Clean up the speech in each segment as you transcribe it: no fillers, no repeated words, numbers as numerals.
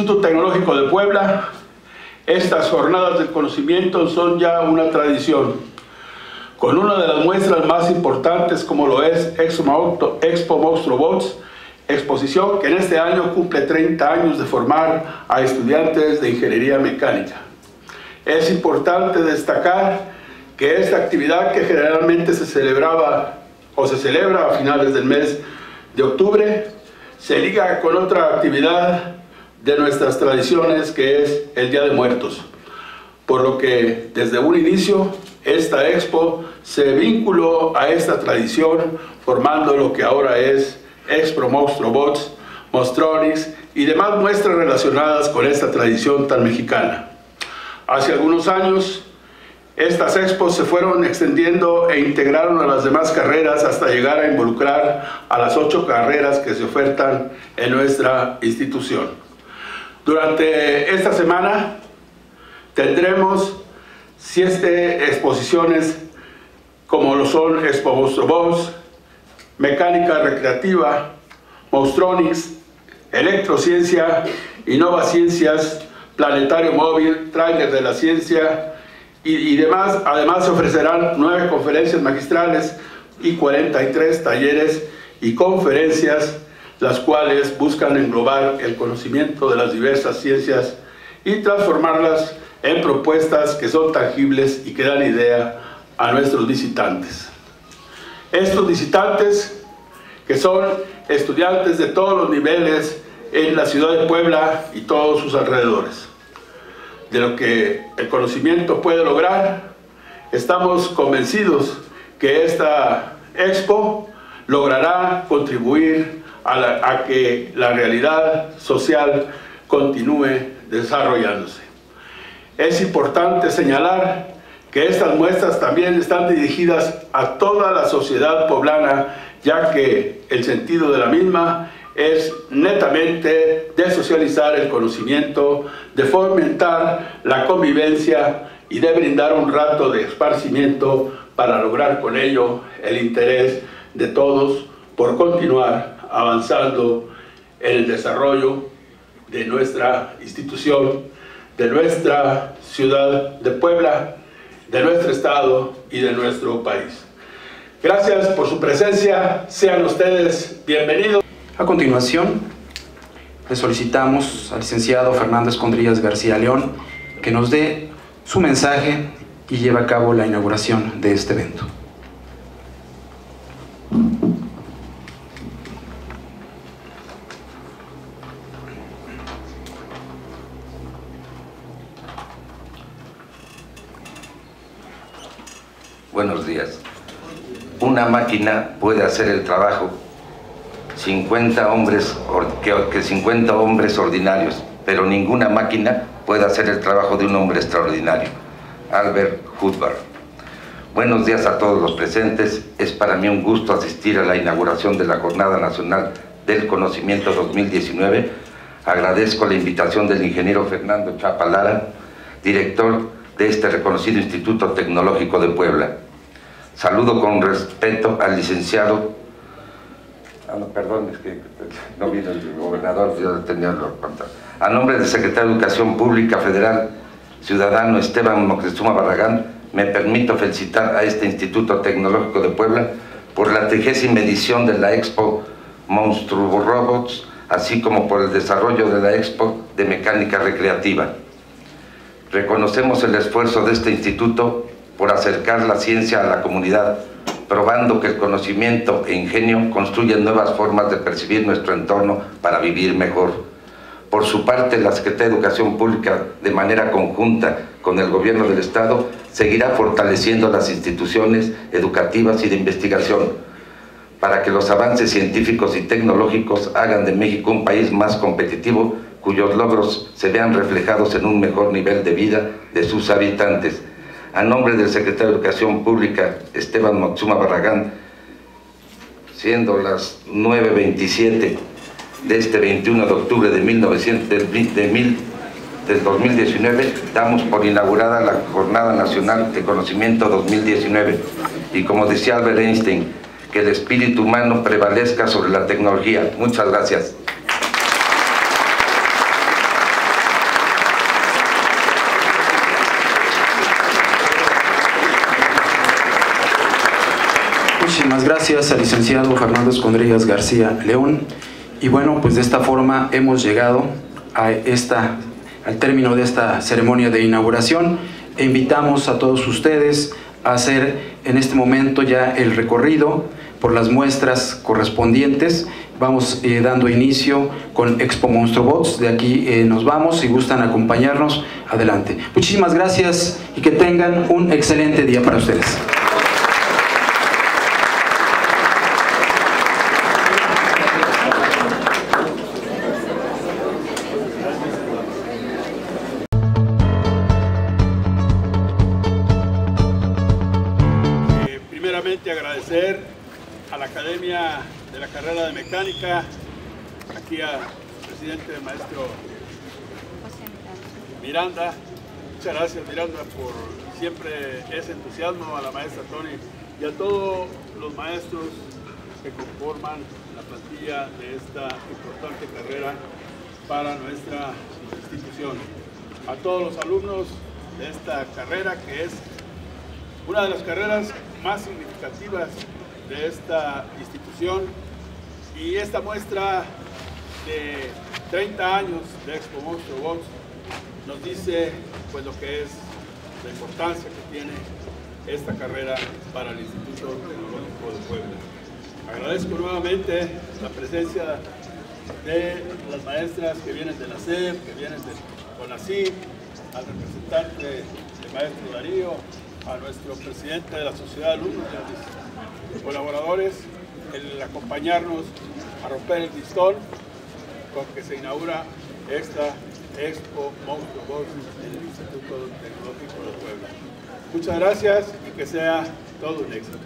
Instituto Tecnológico de Puebla, estas jornadas del conocimiento son ya una tradición, con una de las muestras más importantes como lo es Expo Monstruobots, exposición que en este año cumple 30 años de formar a estudiantes de ingeniería mecánica. Es importante destacar que esta actividad, que generalmente se celebraba o se celebra a finales del mes de octubre, se liga con otra actividad de nuestras tradiciones, que es el Día de Muertos, por lo que desde un inicio esta expo se vinculó a esta tradición, formando lo que ahora es Expo Monstruobots, Monstronics y demás muestras relacionadas con esta tradición tan mexicana. Hace algunos años estas expos se fueron extendiendo e integraron a las demás carreras hasta llegar a involucrar a las 8 carreras que se ofertan en nuestra institución. Durante esta semana tendremos 7 exposiciones como lo son Expo Monstruobots, Mecánica Recreativa, Monstronics, Electrociencia, Innova Ciencias, Planetario Móvil, Tráiler de la Ciencia y demás. Además se ofrecerán 9 conferencias magistrales y 43 talleres y conferencias, las cuales buscan englobar el conocimiento de las diversas ciencias y transformarlas en propuestas que son tangibles y que dan idea a nuestros visitantes. Estos visitantes, que son estudiantes de todos los niveles en la ciudad de Puebla y todos sus alrededores, de lo que el conocimiento puede lograr, estamos convencidos que esta expo logrará contribuir a que la realidad social continúe desarrollándose. Es importante señalar que estas muestras también están dirigidas a toda la sociedad poblana, ya que el sentido de la misma es netamente de socializar el conocimiento, de fomentar la convivencia y de brindar un rato de esparcimiento para lograr con ello el interés de todos por continuar avanzando en el desarrollo de nuestra institución, de nuestra ciudad de Puebla, de nuestro estado y de nuestro país. Gracias por su presencia, sean ustedes bienvenidos. A continuación, le solicitamos al licenciado Fernando Escondrillas García León que nos dé su mensaje y lleve a cabo la inauguración de este evento. Buenos días. Una máquina puede hacer el trabajo 50 hombres ordinarios, pero ninguna máquina puede hacer el trabajo de un hombre extraordinario. Albert Hubbard. Buenos días a todos los presentes. Es para mí un gusto asistir a la inauguración de la Jornada Nacional del Conocimiento 2019. Agradezco la invitación del ingeniero Fernando Chapa Lara, director de este reconocido Instituto Tecnológico de Puebla. Saludo con respeto al licenciado... perdón, es que no vino el gobernador, yo tenía los contactos. A nombre del secretario de Educación Pública Federal, ciudadano Esteban Moctezuma Barragán, me permito felicitar a este Instituto Tecnológico de Puebla por la 30ª edición de la Expo Monstruobots, así como por el desarrollo de la Expo de Mecánica Recreativa. Reconocemos el esfuerzo de este instituto por acercar la ciencia a la comunidad, probando que el conocimiento e ingenio construyen nuevas formas de percibir nuestro entorno para vivir mejor. Por su parte, la Secretaría de Educación Pública, de manera conjunta con el Gobierno del Estado, seguirá fortaleciendo las instituciones educativas y de investigación para que los avances científicos y tecnológicos hagan de México un país más competitivo, cuyos logros se vean reflejados en un mejor nivel de vida de sus habitantes. A nombre del secretario de Educación Pública, Esteban Moctezuma Barragán, siendo las 9:27 de este 21 de octubre de 2019, damos por inaugurada la Jornada Nacional de Conocimiento 2019. Y como decía Albert Einstein, que el espíritu humano prevalezca sobre la tecnología. Muchas gracias. Muchísimas gracias al licenciado Fernando Escondrillas García León. Y bueno, pues de esta forma hemos llegado al término de esta ceremonia de inauguración e invitamos a todos ustedes a hacer en este momento ya el recorrido por las muestras correspondientes. Vamos dando inicio con Expo Monstrobots. De aquí nos vamos. Si gustan acompañarnos, adelante. Muchísimas gracias y que tengan un excelente día para ustedes. Primeramente agradecer a la Academia de la Carrera de Mecánica, aquí al presidente, el maestro Miranda. Muchas gracias, Miranda, por siempre ese entusiasmo, a la maestra Tony y a todos los maestros que conforman la plantilla de esta importante carrera para nuestra institución. A todos los alumnos de esta carrera, que es una de las carreras más significativas de esta institución, y esta muestra de 30 años de Expo Monstrobots nos dice pues lo que es la importancia que tiene esta carrera para el Instituto Tecnológico de Puebla. Agradezco nuevamente la presencia de las maestras que vienen de la SEP, que vienen de CONACYT, al representante, el maestro Darío, a nuestro presidente de la Sociedad de Alumnos y a mis colaboradores, el acompañarnos a romper el listón con que se inaugura esta Expo Monstrobots en el Instituto Tecnológico de Puebla. Muchas gracias y que sea todo un éxito.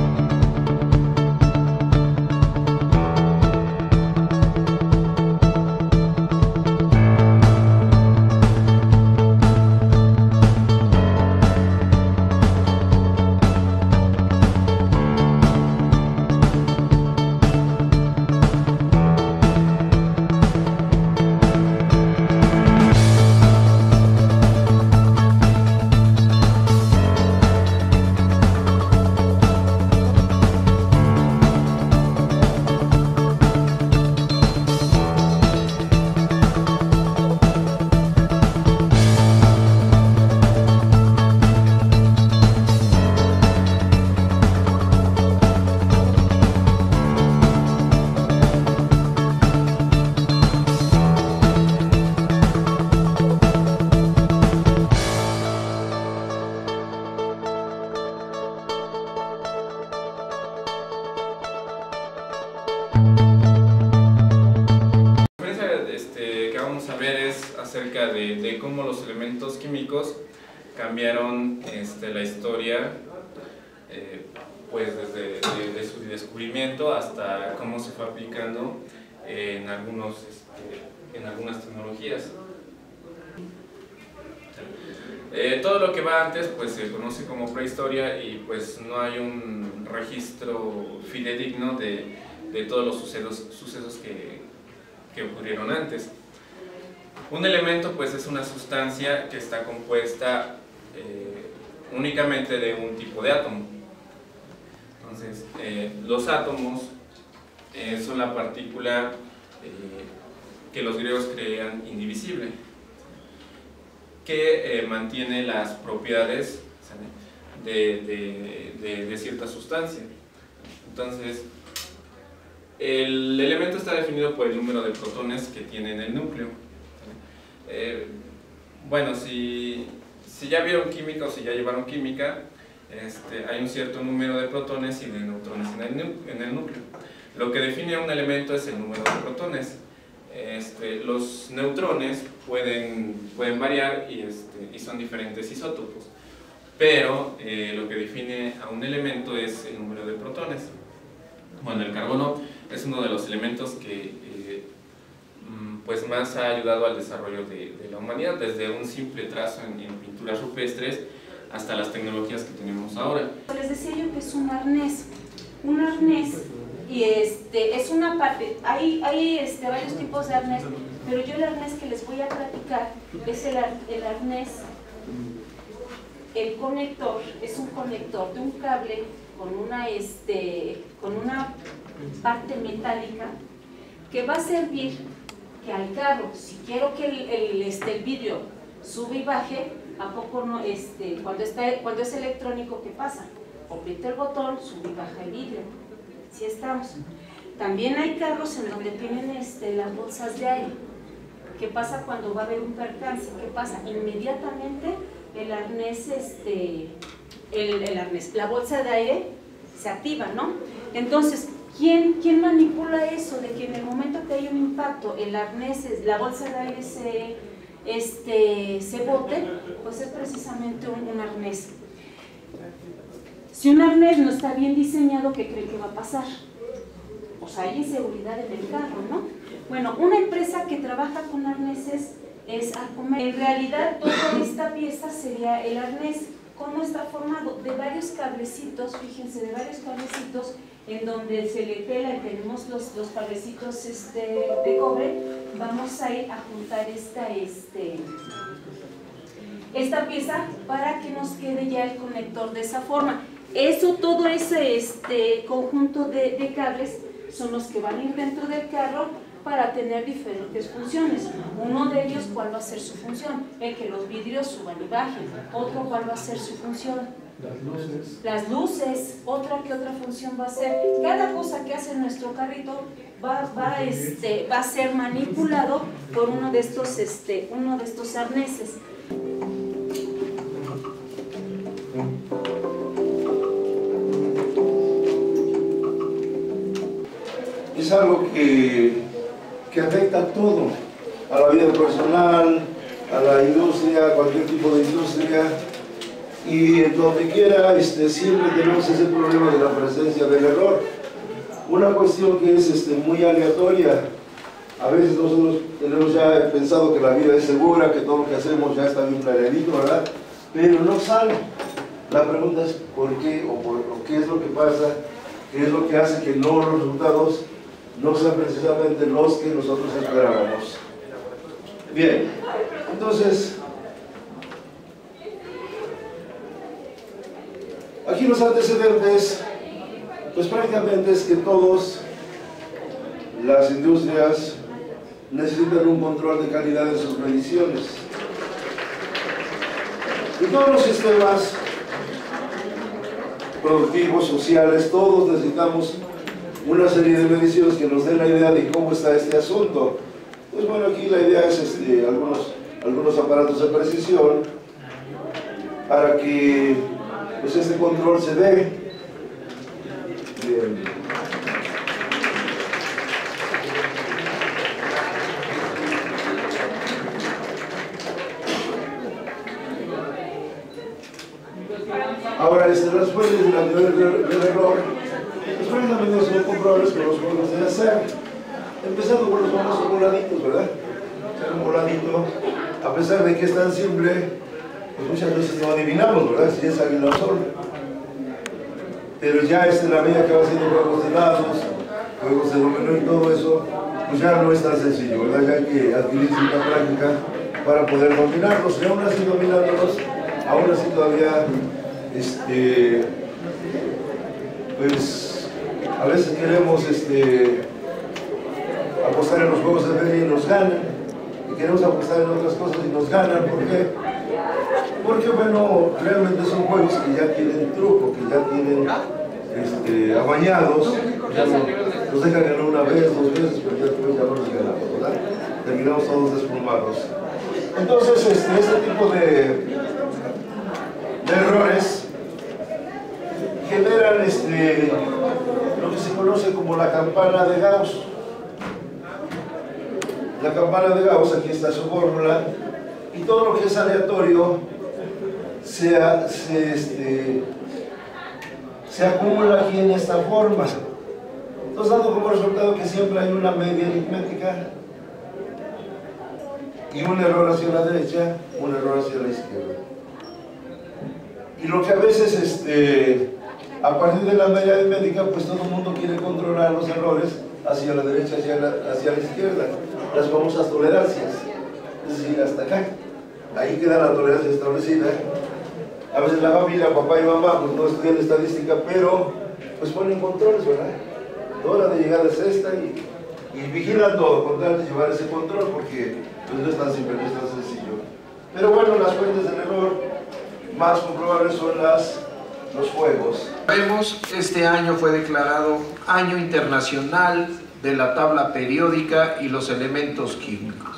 Acerca de cómo los elementos químicos cambiaron la historia, pues desde su descubrimiento hasta cómo se fue aplicando en algunas tecnologías. Todo lo que va antes pues se conoce como prehistoria y pues no hay un registro fidedigno de todos los sucesos que ocurrieron antes. Un elemento pues es una sustancia que está compuesta únicamente de un tipo de átomo. Entonces, los átomos son la partícula que los griegos creían indivisible, que mantiene las propiedades de cierta sustancia. Entonces, el elemento está definido por el número de protones que tiene en el núcleo. Bueno, si ya vieron química o si ya llevaron química, hay un cierto número de protones y de neutrones en el núcleo. Lo que define a un elemento es el número de protones. Los neutrones pueden variar y son diferentes isótopos, pero lo que define a un elemento es el número de protones. Bueno, el carbono es uno de los elementos que pues más ha ayudado al desarrollo de la humanidad, desde un simple trazo en pinturas rupestres hasta las tecnologías que tenemos ahora. Les decía yo que es un arnés y es una parte, hay varios tipos de arnés, pero yo el arnés que les voy a platicar es el arnés, el conector, es un conector de un cable con una parte metálica que va a servir que al carro, si quiero que el vidrio sube y baje, ¿a poco no? Cuando es electrónico, ¿qué pasa? Aprieta el botón, sube y baja el vidrio. ¿Sí estamos? También hay carros en donde tienen las bolsas de aire. ¿Qué pasa cuando va a haber un percance? ¿Qué pasa? Inmediatamente el arnés, la bolsa de aire se activa, ¿no? Entonces, ¿quién manipula eso? De que en el momento que hay un impacto, el arnés, la bolsa de aire se bote, pues es precisamente un arnés. Si un arnés no está bien diseñado, ¿qué creen que va a pasar? Pues hay inseguridad en el carro, ¿no? Bueno, una empresa que trabaja con arneses es Arcomex. En realidad, toda esta pieza sería el arnés. ¿Cómo está formado? De varios cablecitos, fíjense, de varios cablecitos en donde se le pela y tenemos los cablecitos de cobre. Vamos a ir a juntar esta pieza para que nos quede ya el conector de esa forma. Todo ese conjunto de cables son los que van a ir dentro del carro para tener diferentes funciones. Uno de ellos, ¿cuál va a ser su función? El que los vidrios suban y bajen. Otro, ¿cuál va a ser su función? Las luces. Otra, ¿qué otra función va a ser? Cada cosa que hace nuestro carrito va a ser manipulado por uno de estos arneses. Es algo que afecta a todo, a la vida personal, a la industria, a cualquier tipo de industria, y en donde quiera siempre tenemos ese problema de la presencia del error. Una cuestión que es muy aleatoria. A veces nosotros tenemos ya pensado que la vida es segura, que todo lo que hacemos ya está bien planeadito, ¿verdad? Pero no sale. La pregunta es ¿por qué? O qué es lo que pasa, qué es lo que hace que no los resultados no sean precisamente los que nosotros esperábamos. Bien, entonces, aquí los antecedentes, pues prácticamente es que todas las industrias necesitan un control de calidad de sus mediciones. Y todos los sistemas productivos, sociales, todos necesitamos una serie de mediciones que nos den la idea de cómo está este asunto. Pues bueno, aquí la idea es algunos aparatos de precisión para que pues este control se dé. Bien. Ahora, las fuentes del error, pues prácticamente son comprobables con los juegos de azar, empezando por los famosos voladitos, ¿verdad? Un voladito, a pesar de que es tan simple, pues muchas veces no adivinamos, ¿verdad? Si es águila o sol. Pero ya la medida que va haciendo juegos de dados, juegos de dominó y todo eso, pues ya no es tan sencillo, ¿verdad? Ya hay que adquirir cierta práctica para poder dominarlos, y aún así dominándolos, aún así todavía, pues a veces queremos apostar en los juegos de feria y nos ganan, y queremos apostar en otras cosas y nos ganan. ¿Por qué? Porque bueno, realmente son juegos que ya tienen truco, que ya tienen amañados, ya nos dejan ganar una vez, dos veces, pero ya después ya no nos ganamos, ¿verdad? Terminamos todos desplumados. Entonces este tipo de errores generan lo que se conoce como la campana de Gauss. La campana de Gauss, aquí está su fórmula, y todo lo que es aleatorio se acumula aquí en esta forma. Entonces, dando como resultado que siempre hay una media aritmética y un error hacia la derecha, un error hacia la izquierda. Y lo que a veces, a partir de la media aritmética, pues todo el mundo quiere controlar los errores hacia la derecha, hacia la izquierda, las famosas tolerancias, es decir, hasta acá. Ahí queda la tolerancia establecida. A veces la familia, papá y mamá, pues no estudian estadística, pero pues ponen controles, ¿verdad? La hora de llegar es esta y vigilan todo, con tal de llevar ese control, porque pues no es tan simple, no es tan sencillo. Pero bueno, las fuentes del error más comprobables son los juegos. Sabemos, este año fue declarado Año Internacional de la Tabla Periódica y los Elementos Químicos.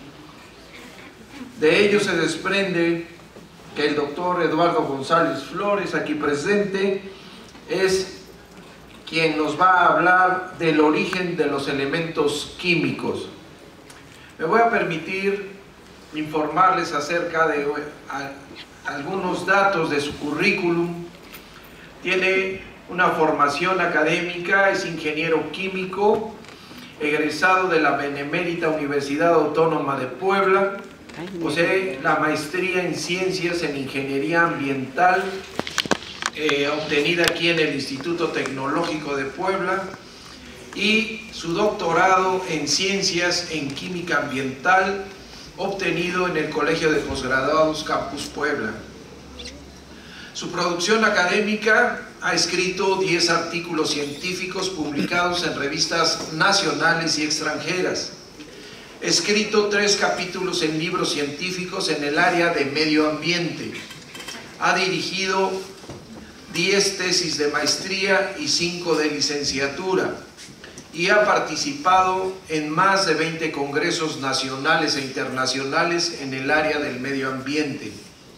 De ello se desprende que el doctor Eduardo González Flores, aquí presente, es quien nos va a hablar del origen de los elementos químicos. Me voy a permitir informarles acerca de algunos datos de su currículum. Tiene una formación académica, es ingeniero químico, egresado de la Benemérita Universidad Autónoma de Puebla, posee la maestría en Ciencias en Ingeniería Ambiental, obtenida aquí en el Instituto Tecnológico de Puebla, y su doctorado en Ciencias en Química Ambiental, obtenido en el Colegio de Posgraduados Campus Puebla. Su producción académica: ha escrito 10 artículos científicos publicados en revistas nacionales y extranjeras. Ha escrito 3 capítulos en libros científicos en el área de medio ambiente. Ha dirigido 10 tesis de maestría y 5 de licenciatura. Y ha participado en más de 20 congresos nacionales e internacionales en el área del medio ambiente.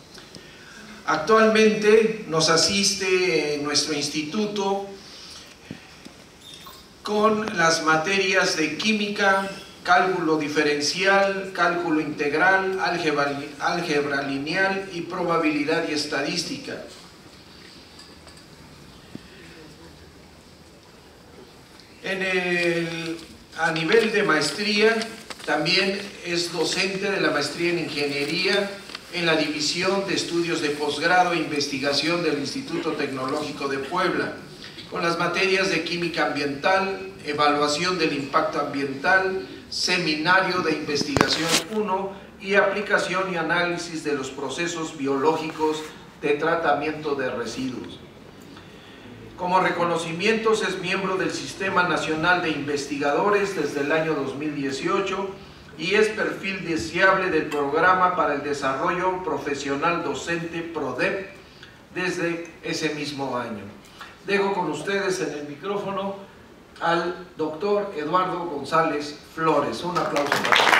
Actualmente nos asiste en nuestro instituto con las materias de química, cálculo diferencial, cálculo integral, álgebra lineal y probabilidad y estadística. A nivel de maestría, también es docente de la maestría en ingeniería en la División de Estudios de Posgrado e Investigación del Instituto Tecnológico de Puebla, con las materias de Química Ambiental, Evaluación del Impacto Ambiental, Seminario de Investigación 1 y Aplicación y Análisis de los Procesos Biológicos de Tratamiento de Residuos. Como reconocimientos, es miembro del Sistema Nacional de Investigadores desde el año 2018 y es perfil deseable del Programa para el Desarrollo Profesional Docente PRODEP desde ese mismo año. Dejo con ustedes en el micrófono al doctor Eduardo González Flores. Un aplauso para él.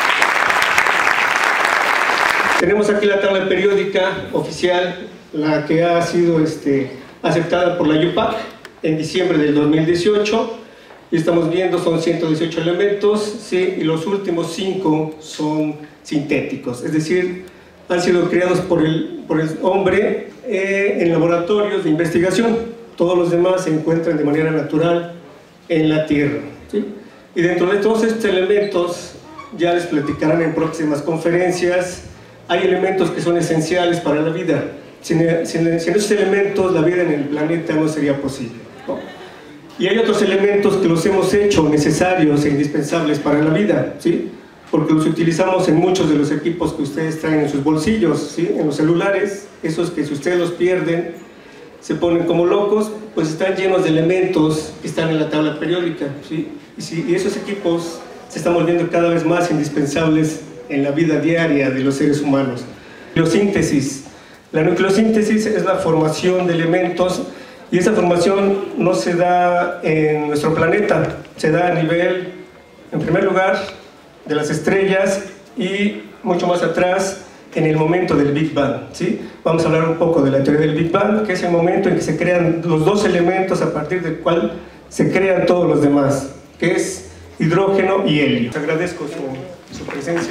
Tenemos aquí la tabla periódica oficial, la que ha sido aceptada por la IUPAC en diciembre del 2018. Y estamos viendo, son 118 elementos, ¿sí? Y los últimos 5 son sintéticos, es decir, han sido creados por el hombre en laboratorios de investigación. Todos los demás se encuentran de manera natural en la Tierra, ¿sí? Y dentro de todos estos elementos, ya les platicarán en próximas conferencias, hay elementos que son esenciales para la vida. Sin esos elementos, la vida en el planeta no sería posible, ¿no? Y hay otros elementos que los hemos hecho necesarios e indispensables para la vida, ¿sí? Porque los utilizamos en muchos de los equipos que ustedes traen en sus bolsillos, ¿sí? En los celulares, esos que si ustedes los pierden, se ponen como locos, pues están llenos de elementos que están en la tabla periódica, ¿sí? Y esos equipos se están volviendo cada vez más indispensables en la vida diaria de los seres humanos. Nucleosíntesis. La nucleosíntesis es la formación de elementos. Y esa formación no se da en nuestro planeta, se da a nivel, en primer lugar, de las estrellas y mucho más atrás, en el momento del Big Bang, ¿sí? Vamos a hablar un poco de la teoría del Big Bang, que es el momento en que se crean los 2 elementos a partir del cual se crean todos los demás, que es hidrógeno y helio. Les agradezco su presencia.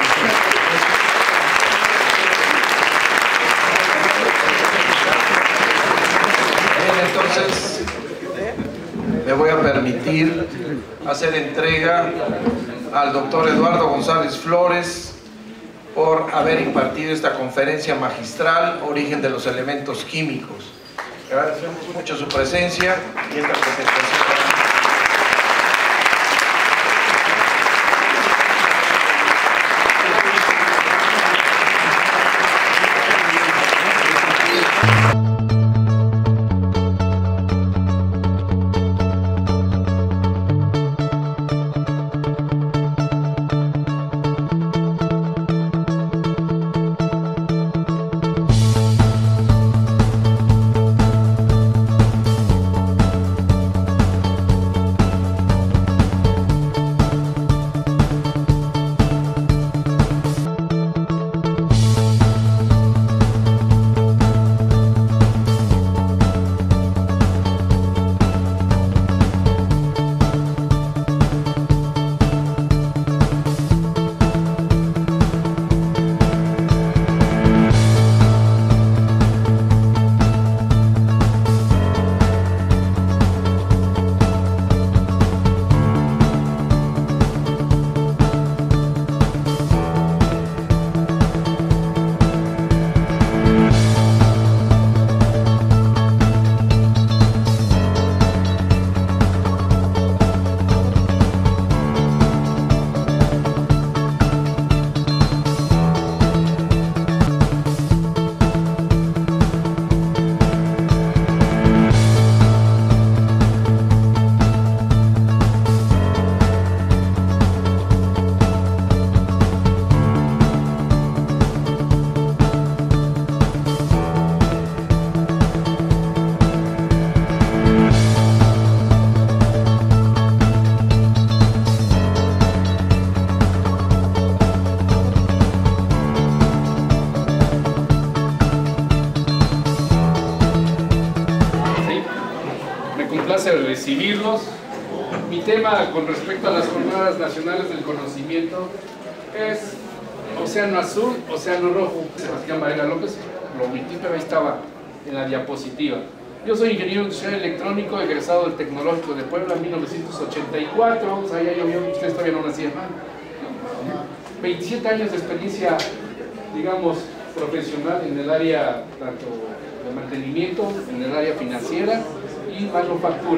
Entonces, me voy a permitir hacer entrega al doctor Eduardo González Flores por haber impartido esta conferencia magistral, Origen de los Elementos Químicos. Agradecemos mucho su presencia y esta presentación. placer recibirlos. Mi tema con respecto a las Jornadas Nacionales del Conocimiento es Océano Azul, Océano Rojo. Sebastián Varela López, lo omití, pero ahí estaba en la diapositiva. Yo soy ingeniero industrial electrónico, egresado del Tecnológico de Puebla en 1984, o sea, ya llovió, ustedes todavía no nacían. 27 años de experiencia, digamos, profesional en el área tanto de mantenimiento, en el área financiera y manufactura.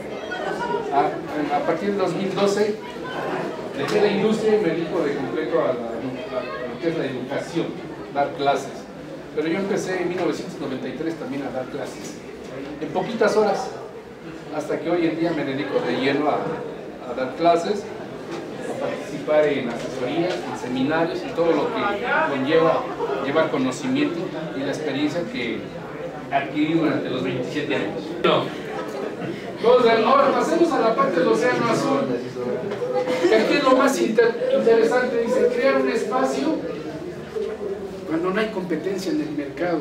A partir del 2012 dejé la industria y me dedico de completo a lo que es la educación, dar clases. Pero yo empecé en 1993 también a dar clases, en poquitas horas, hasta que hoy en día me dedico de lleno a dar clases, a participar en asesorías, en seminarios y todo lo que conlleva llevar conocimiento y la experiencia que adquirí durante los 27 años. Entonces, ahora pasemos a la parte del Océano Azul. Aquí es lo más interesante, dice, crear un espacio cuando no hay competencia en el mercado.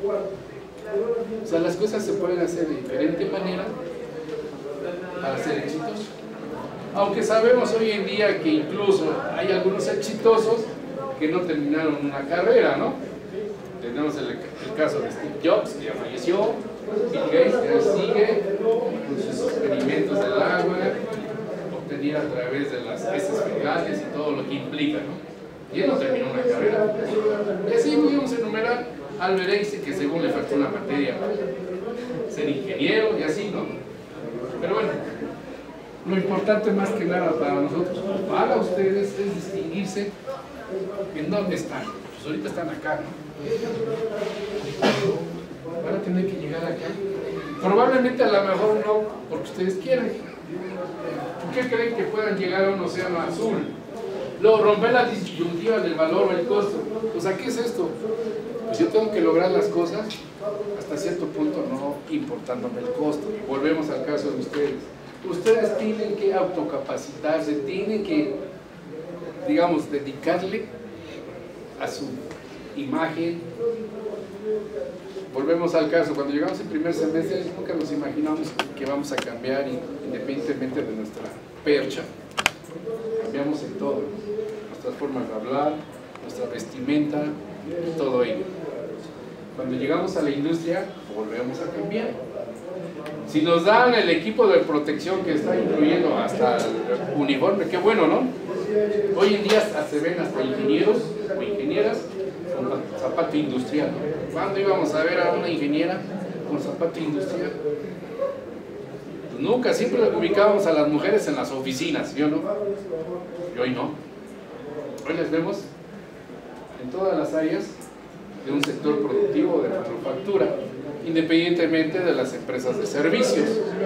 O sea, las cosas se pueden hacer de diferente manera para ser exitosos. Aunque sabemos hoy en día que incluso hay algunos exitosos que no terminaron una carrera, ¿no? Tenemos el caso de Steve Jobs, que ya falleció, Bill Gates, que sigue con sus experimentos del agua, obtenida a través de las heces fecales y todo lo que implica, ¿no? Y él no terminó una carrera. Y así pudimos enumerar a Albert Einstein, que según le faltó una materia para ser ingeniero y así, ¿no? Pero bueno, lo importante más que nada para nosotros, para ustedes, es distinguirse en dónde están. Pues ahorita están acá, ¿no? Van a tener que llegar acá. Probablemente a lo mejor no porque ustedes quieran. ¿Por qué creen que puedan llegar a un océano azul? Luego romper la disyuntiva del valor o el costo. O sea, ¿qué es esto? Pues yo tengo que lograr las cosas hasta cierto punto, no importándome el costo. Volvemos al caso de ustedes. Ustedes tienen que autocapacitarse, tienen que, digamos, dedicarle a su imagen. Volvemos al caso, cuando llegamos el primer semestre nunca nos imaginamos que vamos a cambiar independientemente de nuestra percha. Cambiamos en todo, nuestras formas de hablar, nuestra vestimenta, todo ello. Cuando llegamos a la industria, volvemos a cambiar. Si nos dan el equipo de protección que está incluyendo hasta el uniforme, qué bueno, ¿no? Hoy en día se ven hasta ingenieros o ingenieras con zapato industrial, ¿no? ¿Cuándo íbamos a ver a una ingeniera con zapato industrial? Pues nunca, siempre ubicábamos a las mujeres en las oficinas, ¿sí o no? Y hoy no. Hoy las vemos en todas las áreas de un sector productivo de manufactura, independientemente de las empresas de servicios.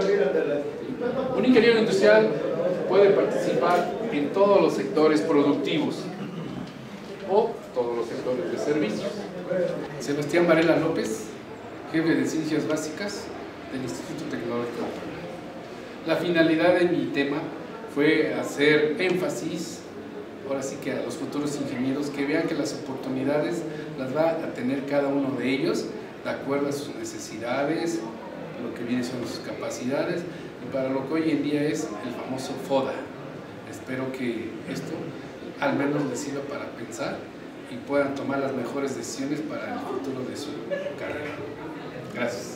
Un ingeniero industrial puede participar en todos los sectores productivos o todos los sectores de servicios. Sebastián Varela López, jefe de Ciencias Básicas del Instituto Tecnológico de Puebla. La finalidad de mi tema fue hacer énfasis, ahora sí que a los futuros ingenieros, que vean que las oportunidades las va a tener cada uno de ellos de acuerdo a sus necesidades, lo que viene siendo sus capacidades y para lo que hoy en día es el famoso FODA. Espero que esto al menos les sirva para pensar y puedan tomar las mejores decisiones para el futuro de su carrera. Gracias.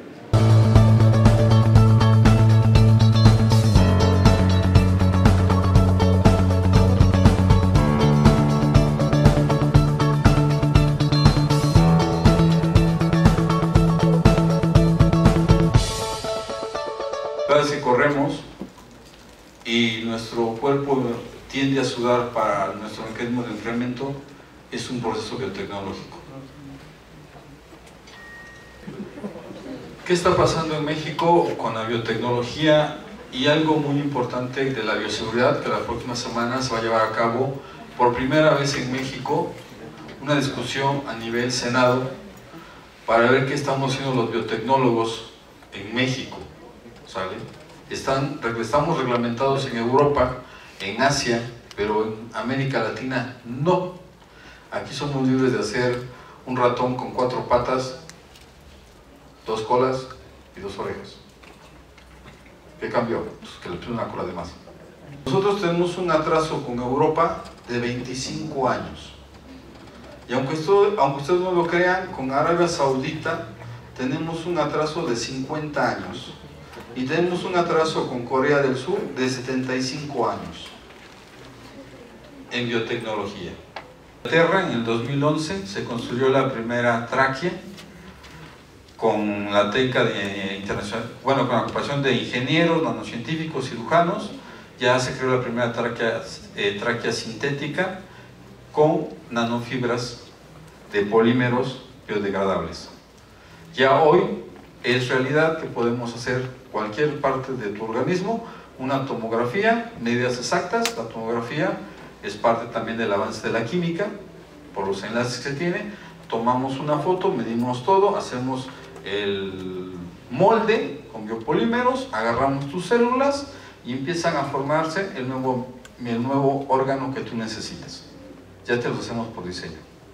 Cada vez que corremos y nuestro cuerpo tiende a sudar para nuestro mecanismo de enfriamiento, es un proceso biotecnológico. ¿Qué está pasando en México con la biotecnología? Y algo muy importante de la bioseguridad, que la próxima semana se va a llevar a cabo por primera vez en México una discusión a nivel Senado para ver qué estamos haciendo los biotecnólogos en México, ¿sale? Estamos reglamentados en Europa, en Asia, pero en América Latina no. Aquí somos libres de hacer un ratón con 4 patas, 2 colas y 2 orejas. ¿Qué cambió? Pues que le pusieron una cola de más. Nosotros tenemos un atraso con Europa de 25 años. Y aunque ustedes no lo crean, con Arabia Saudita tenemos un atraso de 50 años. Y tenemos un atraso con Corea del Sur de 75 años en biotecnología. En Inglaterra, en el 2011, se construyó la primera tráquea con la técnica internacional, bueno, con la ocupación de ingenieros, nanocientíficos, cirujanos. Ya se creó la primera tráquea sintética con nanofibras de polímeros biodegradables. Ya hoy es realidad que podemos hacer cualquier parte de tu organismo, una tomografía, medidas exactas. La tomografía es parte también del avance de la química, por los enlaces que tiene. Tomamos una foto, medimos todo, hacemos el molde con biopolímeros, agarramos tus células y empiezan a formarse el nuevo órgano que tú necesitas. Ya te los hacemos por diseño.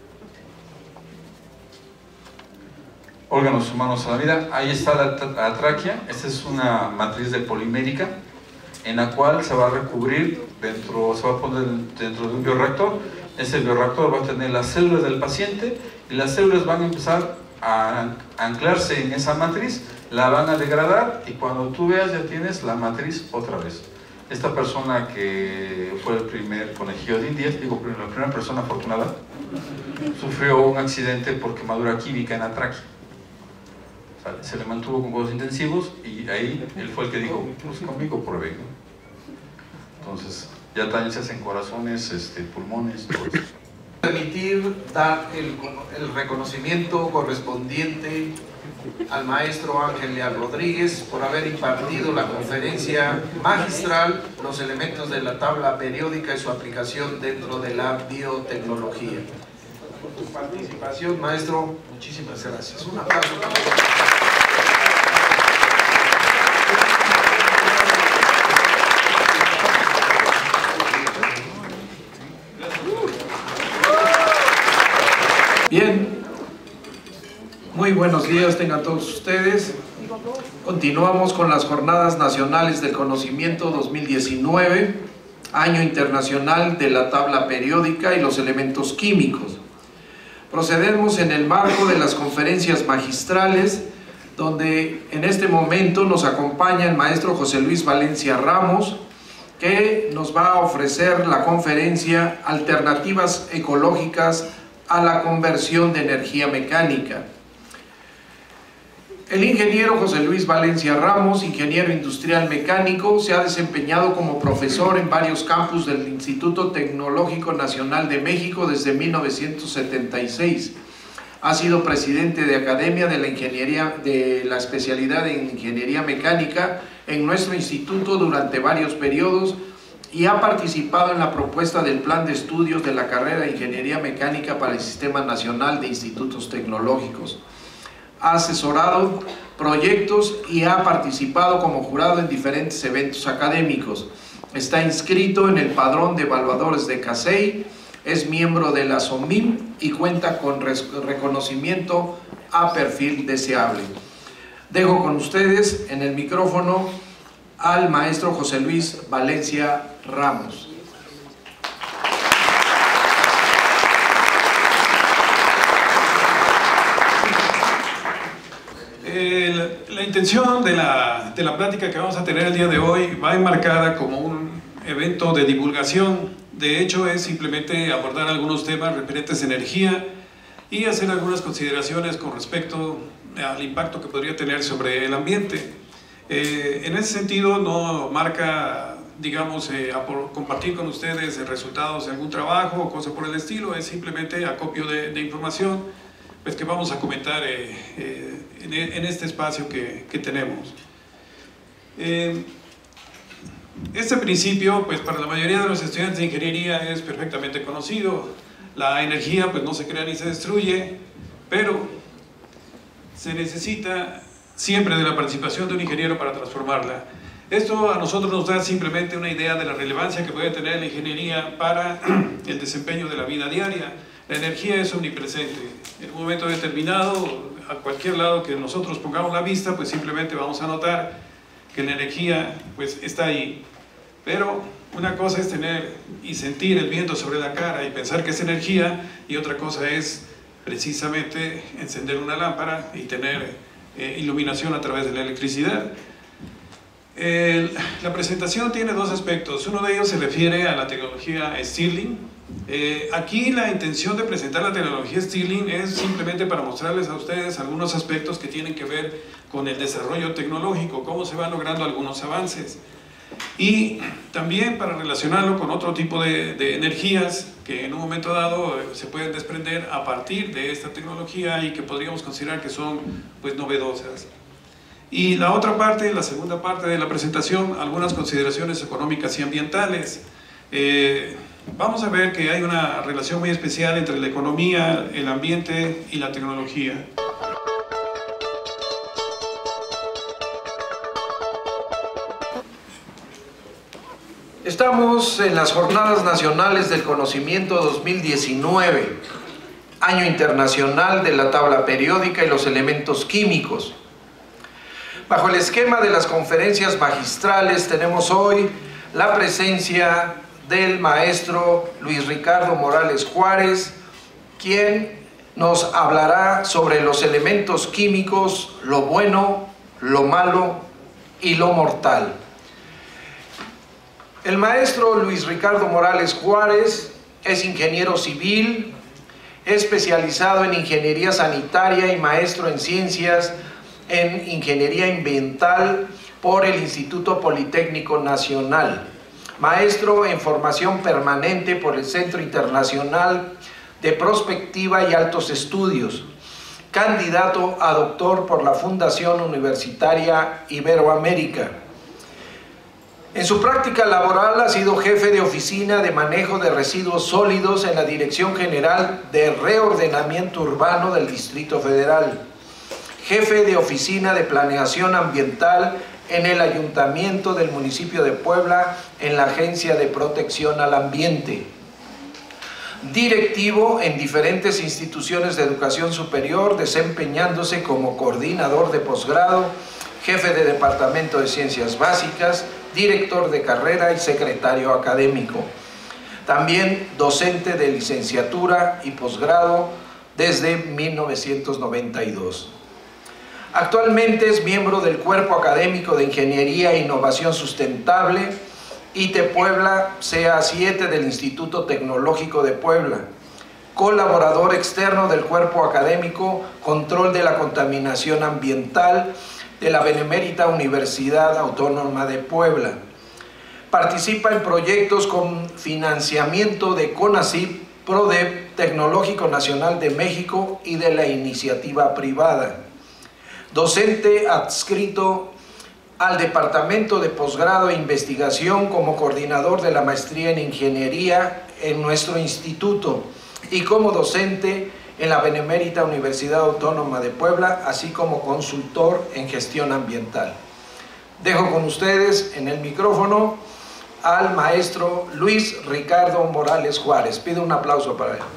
Órganos humanos a la vida, ahí está la tráquea. Esta es una matriz de polimérica en la cual se va a recubrir se va a poner dentro de un bioreactor. Ese bioreactor va a tener las células del paciente y las células van a empezar a anclarse en esa matriz, la van a degradar y cuando tú veas ya tienes la matriz otra vez. Esta persona que fue el primer conejillo de Indias, digo, la primera persona afortunada, sufrió un accidente por quemadura química en la tráquea. Se le mantuvo con cuidados intensivos y ahí él fue el que dijo, pues conmigo pruebe, ¿no? Entonces, ya también se hacen corazones, pulmones, todo eso. Permitir dar el reconocimiento correspondiente al maestro Ángel Leal Rodríguez por haber impartido la conferencia magistral Los elementos de la tabla periódica y su aplicación dentro de la biotecnología. Por tu participación, maestro, muchísimas gracias. Un aplauso. Bien, muy buenos días tengan todos ustedes. Continuamos con las Jornadas Nacionales del Conocimiento 2019, Año Internacional de la Tabla Periódica y los Elementos Químicos. Procedemos en el marco de las conferencias magistrales, donde en este momento nos acompaña el maestro José Luis Valencia Ramos, que nos va a ofrecer la conferencia Alternativas Ecológicas a la conversión de energía mecánica. El ingeniero José Luis Valencia Ramos, ingeniero industrial mecánico, se ha desempeñado como profesor en varios campus del Instituto Tecnológico Nacional de México desde 1976. Ha sido presidente de Academia de la Ingeniería, de la especialidad en Ingeniería Mecánica en nuestro instituto durante varios periodos y ha participado en la propuesta del plan de estudios de la carrera de Ingeniería Mecánica para el Sistema Nacional de Institutos Tecnológicos. Ha asesorado proyectos y ha participado como jurado en diferentes eventos académicos. Está inscrito en el Padrón de Evaluadores de CASEI, es miembro de la SOMIM y cuenta con reconocimiento a perfil deseable. Dejo con ustedes en el micrófono al maestro José Luis Valencia Ramos. La intención de la plática que vamos a tener el día de hoy va enmarcada como un evento de divulgación. De hecho, es simplemente abordar algunos temas referentes a energía y hacer algunas consideraciones con respecto al impacto que podría tener sobre el ambiente. En ese sentido, no marca, digamos, compartir con ustedes resultados de algún trabajo o cosa por el estilo, es simplemente acopio de información pues, que vamos a comentar en este espacio que tenemos. Este principio, pues para la mayoría de los estudiantes de ingeniería es perfectamente conocido. La energía pues no se crea ni se destruye, pero se necesita siempre de la participación de un ingeniero para transformarla. Esto a nosotros nos da simplemente una idea de la relevancia que puede tener la ingeniería para el desempeño de la vida diaria. La energía es omnipresente. En un momento determinado, a cualquier lado que nosotros pongamos la vista, pues simplemente vamos a notar que la energía pues está ahí, pero una cosa es tener y sentir el viento sobre la cara y pensar que es energía, y otra cosa es precisamente encender una lámpara y tener iluminación a través de la electricidad. La presentación tiene dos aspectos. Uno de ellos se refiere a la tecnología Stirling. Aquí la intención de presentar la tecnología Stirling es simplemente para mostrarles a ustedes algunos aspectos que tienen que ver con el desarrollo tecnológico, cómo se van logrando algunos avances, y también para relacionarlo con otro tipo de energías que en un momento dado se pueden desprender a partir de esta tecnología y que podríamos considerar que son pues novedosas. Y la otra parte, la segunda parte de la presentación, algunas consideraciones económicas y ambientales. Vamos a ver que hay una relación muy especial entre la economía, el ambiente y la tecnología. Estamos en las Jornadas Nacionales del Conocimiento 2019, Año Internacional de la Tabla Periódica y los Elementos Químicos. Bajo el esquema de las conferencias magistrales tenemos hoy la presencia del maestro Luis Ricardo Morales Juárez, quien nos hablará sobre los elementos químicos, lo bueno, lo malo y lo mortal. El maestro Luis Ricardo Morales Juárez es ingeniero civil, especializado en ingeniería sanitaria y maestro en ciencias en ingeniería ambiental por el Instituto Politécnico Nacional, maestro en formación permanente por el Centro Internacional de Prospectiva y Altos Estudios, candidato a doctor por la Fundación Universitaria Iberoamérica. En su práctica laboral ha sido jefe de oficina de manejo de residuos sólidos en la Dirección General de Reordenamiento Urbano del Distrito Federal, jefe de oficina de planeación ambiental en el Ayuntamiento del municipio de Puebla en la Agencia de Protección al Ambiente, directivo en diferentes instituciones de educación superior, desempeñándose como coordinador de posgrado, jefe de Departamento de Ciencias Básicas, director de carrera y secretario académico. También docente de licenciatura y posgrado desde 1992. Actualmente es miembro del Cuerpo Académico de Ingeniería e Innovación Sustentable ITE Puebla CA7 del Instituto Tecnológico de Puebla, colaborador externo del Cuerpo Académico Control de la Contaminación Ambiental de la Benemérita Universidad Autónoma de Puebla. Participa en proyectos con financiamiento de CONACYT, PRODEP, Tecnológico Nacional de México y de la iniciativa privada. Docente adscrito al Departamento de Posgrado e Investigación como coordinador de la Maestría en Ingeniería en nuestro instituto y como docente en la Benemérita Universidad Autónoma de Puebla, así como consultor en gestión ambiental. Dejo con ustedes en el micrófono al maestro Luis Ricardo Morales Juárez. Pido un aplauso para él.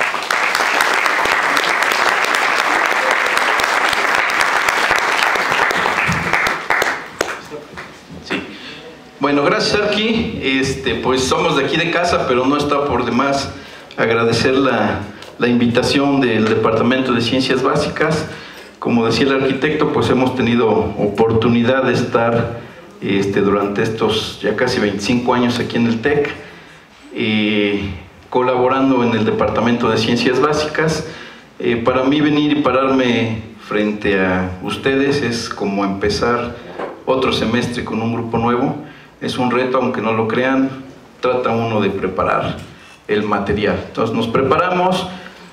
Sí. Bueno, gracias Arqui. Pues somos de aquí de casa, pero no está por demás agradecer la invitación del Departamento de Ciencias Básicas. Como decía el arquitecto, pues hemos tenido oportunidad de estar durante estos ya casi 25 años aquí en el TEC, colaborando en el Departamento de Ciencias Básicas. Para mí venir y pararme frente a ustedes es como empezar otro semestre con un grupo nuevo. Es un reto, aunque no lo crean, trata uno de preparar el material. Entonces nos preparamos.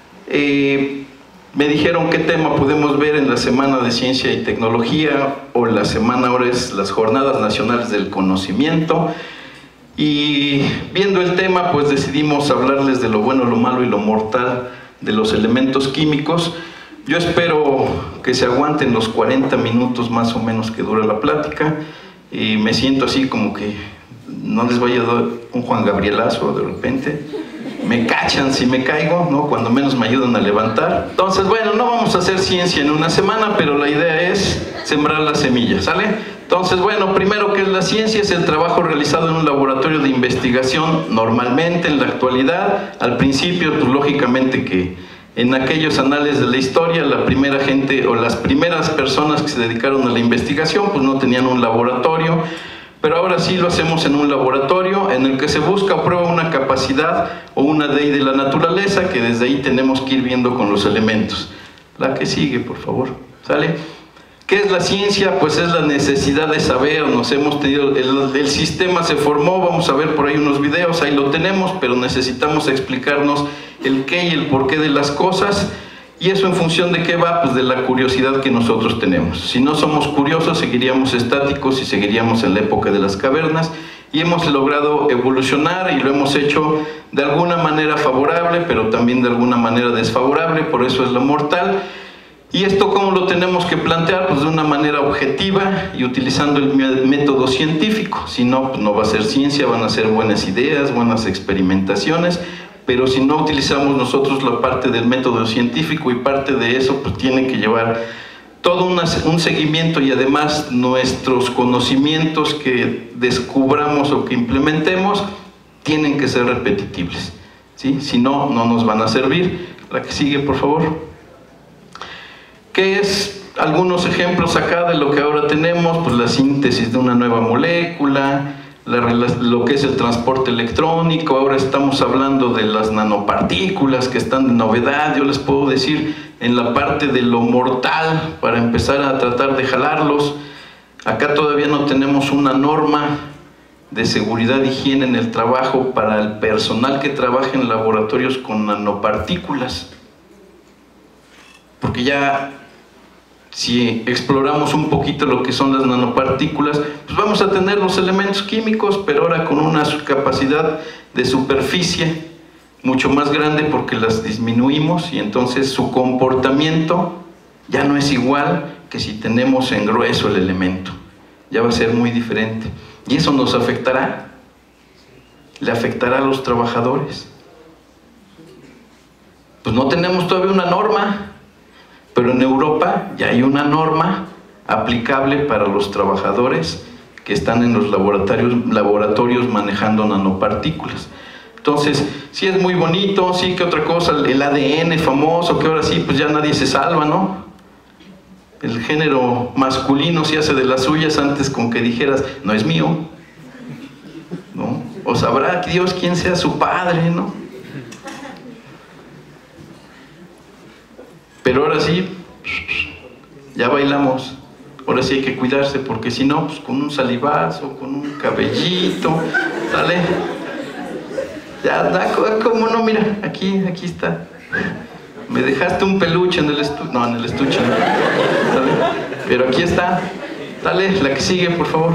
Me dijeron qué tema podemos ver en la Semana de Ciencia y Tecnología, o la semana ahora es las Jornadas Nacionales del Conocimiento, y viendo el tema pues decidimos hablarles de lo bueno, lo malo y lo mortal de los elementos químicos. Yo espero que se aguanten los 40 minutos más o menos que dura la plática, y me siento así como que no les vaya a dar un Juan Gabrielazo de repente. Me cachan si me caigo, ¿no? Cuando menos me ayudan a levantar. Entonces, bueno, no vamos a hacer ciencia en una semana, pero la idea es sembrar la semilla, ¿sale? Entonces, bueno, primero, ¿qué es la ciencia? Es el trabajo realizado en un laboratorio de investigación, normalmente en la actualidad. Al principio, pues lógicamente que en aquellos anales de la historia, la primera gente o las primeras personas que se dedicaron a la investigación, pues no tenían un laboratorio, pero ahora sí lo hacemos en un laboratorio en el que se busca o prueba una capacidad o una ley de la naturaleza, que desde ahí tenemos que ir viendo con los elementos. La que sigue, por favor. ¿Sale? ¿Qué es la ciencia? Pues es la necesidad de saber. Nos hemos tenido, el sistema se formó, vamos a ver por ahí unos videos, ahí lo tenemos, pero necesitamos explicarnos el qué y el por qué de las cosas. ¿Y eso en función de qué va? Pues de la curiosidad que nosotros tenemos. Si no somos curiosos, seguiríamos estáticos y seguiríamos en la época de las cavernas. Y hemos logrado evolucionar y lo hemos hecho de alguna manera favorable, pero también de alguna manera desfavorable, por eso es lo mortal. ¿Y esto cómo lo tenemos que plantear? Pues de una manera objetiva y utilizando el método científico. Si no, pues no va a ser ciencia, van a ser buenas ideas, buenas experimentaciones, pero si no utilizamos nosotros la parte del método científico y parte de eso, pues tiene que llevar todo un seguimiento y además nuestros conocimientos que descubramos o que implementemos tienen que ser repetibles, ¿sí? Si no, no nos van a servir. La que sigue, por favor. ¿Qué es? Algunos ejemplos acá de lo que ahora tenemos, pues la síntesis de una nueva molécula, lo que es el transporte electrónico. Ahora estamos hablando de las nanopartículas que están de novedad. Yo les puedo decir en la parte de lo mortal, para empezar a tratar de jalarlos, acá todavía no tenemos una norma de seguridad e higiene en el trabajo para el personal que trabaja en laboratorios con nanopartículas, porque ya si exploramos un poquito lo que son las nanopartículas, pues vamos a tener los elementos químicos, pero ahora con una capacidad de superficie mucho más grande porque las disminuimos y entonces su comportamiento ya no es igual que si tenemos en grueso el elemento, ya va a ser muy diferente. Y eso nos afectará, le afectará a los trabajadores. Pues no tenemos todavía una norma, pero en Europa ya hay una norma aplicable para los trabajadores que están en los laboratorios manejando nanopartículas. Entonces, sí es muy bonito, sí que otra cosa, el ADN famoso, que ahora sí, pues ya nadie se salva, ¿no? El género masculino se hace de las suyas antes con que dijeras, no es mío, ¿no? O sabrá Dios quién sea su padre, ¿no? Pero ahora sí, ya bailamos. Ahora sí hay que cuidarse, porque si no, pues con un salivazo, con un cabellito, ¿sale? Ya da, ¿cómo no? Mira, aquí está. Me dejaste un peluche en el estuche. No, en el estuche no. ¿Sale? Pero aquí está. Dale, la que sigue, por favor.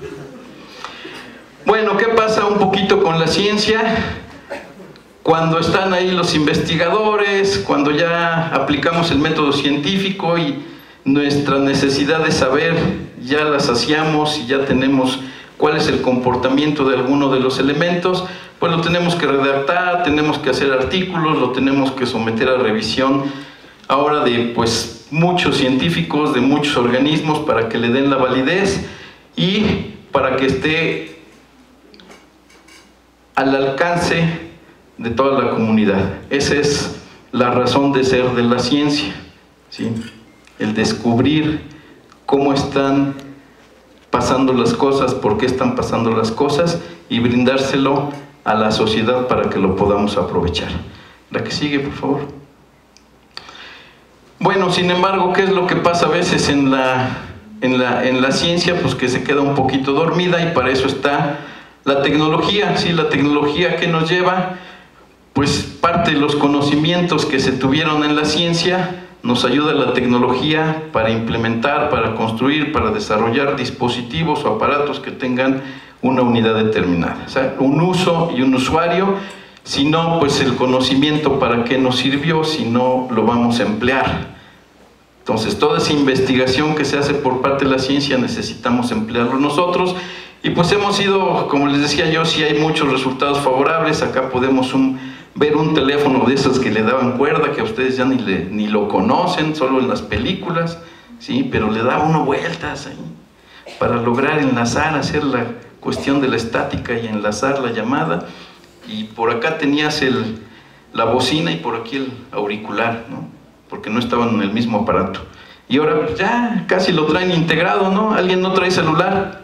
Bueno, ¿qué pasa un poquito con la ciencia? Cuando están ahí los investigadores, cuando ya aplicamos el método científico y nuestra necesidad de saber ya la saciamos y ya tenemos cuál es el comportamiento de alguno de los elementos, pues lo tenemos que redactar, tenemos que hacer artículos, lo tenemos que someter a revisión ahora de pues muchos científicos, de muchos organismos para que le den la validez y para que esté al alcance de toda la comunidad. Esa es la razón de ser de la ciencia, ¿sí? El descubrir cómo están pasando las cosas, por qué están pasando las cosas y brindárselo a la sociedad para que lo podamos aprovechar. La que sigue, por favor. Bueno, sin embargo, ¿qué es lo que pasa a veces en la ciencia? Pues que se queda un poquito dormida y para eso está la tecnología, ¿sí? La tecnología que nos lleva, pues parte de los conocimientos que se tuvieron en la ciencia, nos ayuda la tecnología para implementar, para construir, para desarrollar dispositivos o aparatos que tengan una unidad determinada, o sea, un uso y un usuario. Si no, pues el conocimiento para qué nos sirvió si no lo vamos a emplear. Entonces toda esa investigación que se hace por parte de la ciencia necesitamos emplearlo nosotros y pues hemos ido, como les decía yo, sí hay muchos resultados favorables. Acá podemos ver un teléfono de esos que le daban cuerda, que a ustedes ya ni lo conocen, solo en las películas, ¿sí? Pero le da uno vueltas ahí. para lograr enlazar, hacer la cuestión de la estática y enlazar la llamada. Y por acá tenías la bocina y por aquí el auricular, ¿no? Porque no estaban en el mismo aparato. Y ahora pues ya casi lo traen integrado, ¿no? ¿Alguien no trae celular?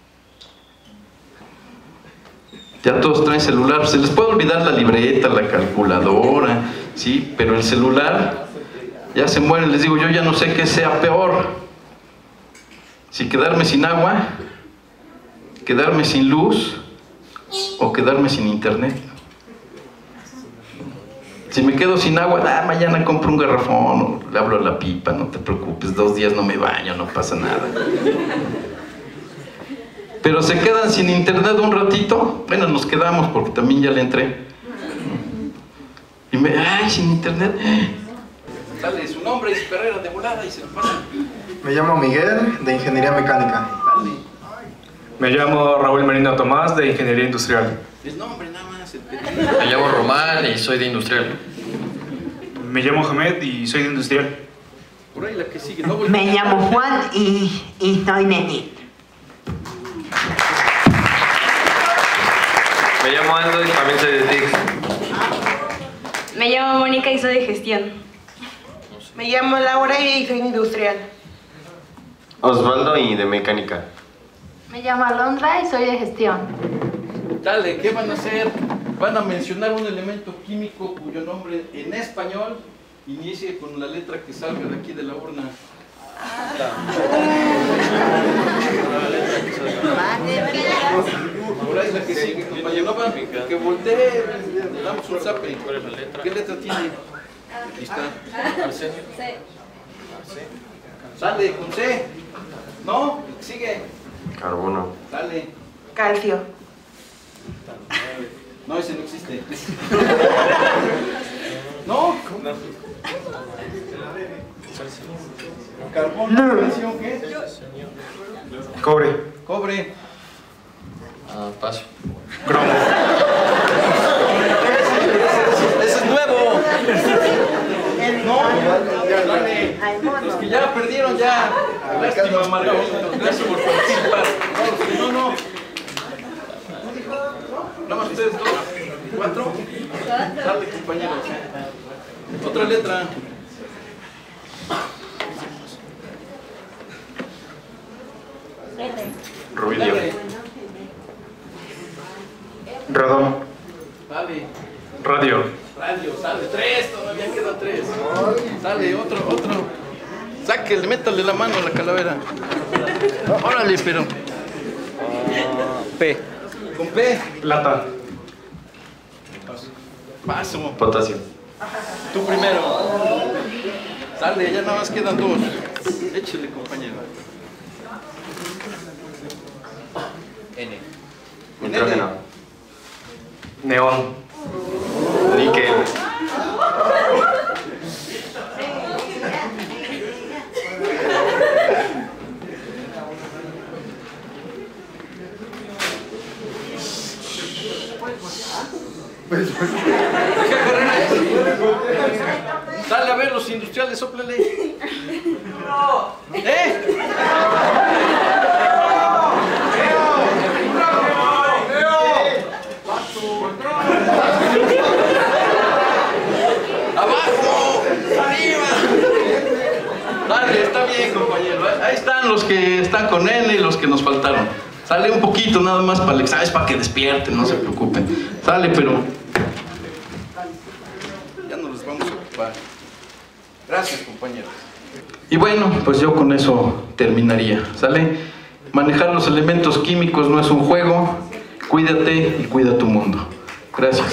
Ya todos traen celular. Se les puede olvidar la libreta, la calculadora, ¿sí? Pero el celular ya se muere. Les digo, yo ya no sé qué sea peor. Si quedarme sin agua, quedarme sin luz o quedarme sin internet. Si me quedo sin agua, mañana compro un garrafón o le abro la pipa, no te preocupes, 2 días no me baño, no pasa nada. Pero se quedan sin internet un ratito, bueno, nos quedamos porque también ya le entré. Y sin internet. Sale su nombre y su carrera de volada y se lo pasa. Me llamo Miguel, de Ingeniería Mecánica. Me llamo Raúl Merino Tomás, de Ingeniería Industrial. El nombre nada más. Me llamo Román y soy de Industrial. Me llamo Hamed y soy de Industrial. Por ahí la que sigue. Me llamo Juan y soy de TIC. Me llamo Aldo y también soy de TIC. Me llamo Mónica y soy de Gestión. Me llamo Laura y soy de Industrial. Osvaldo y de Mecánica. Me llamo Alondra y soy de Gestión. Dale, ¿qué van a hacer? Van a mencionar un elemento químico cuyo nombre en español inicie con la letra que salga de aquí de la urna. Por ahí la que sigue, compañero. Que voltee, le damos un zape. ¿Qué letra tiene? Aquí está. Arsenio. Sale, con C. ¿No? Sigue. Carbono. Dale. Calcio. No, ese no existe. ¿No? Carbón, calcio, ¿qué? Cobre. Cobre. Paso. Cromo. ¡Ese es nuevo! No, dale. Los que ya perdieron ya. Lástima, Margarito. Gracias por participar. No. Nada más ustedes 2. 4. Dale, compañeros. Otra letra. Rubidio. Rodón. Dale. Radio. Sale. 3, todavía quedan 3. Sale, otro. Sáquele, métale la mano a la calavera. Órale, pero. P. Con P. Plata. Paso. Potasio. Tú primero. Sale, ya nada más quedan 2. Échale, compañero. N. Nitrógeno. Neón. Níquel. ¿Qué carrera es? Dale a ver los industriales, sóplale. ¡Abajo! ¡Arriba! Dale, está bien, compañero. Ahí están los que están con N y los que nos faltaron. Sale un poquito nada más para el examen, para que despierten, no se preocupen. Sale, pero ya no los vamos a ocupar. Gracias, compañeros. Y bueno, pues yo con eso terminaría, ¿sale? Manejar los elementos químicos no es un juego. Cuídate y cuida tu mundo. Gracias.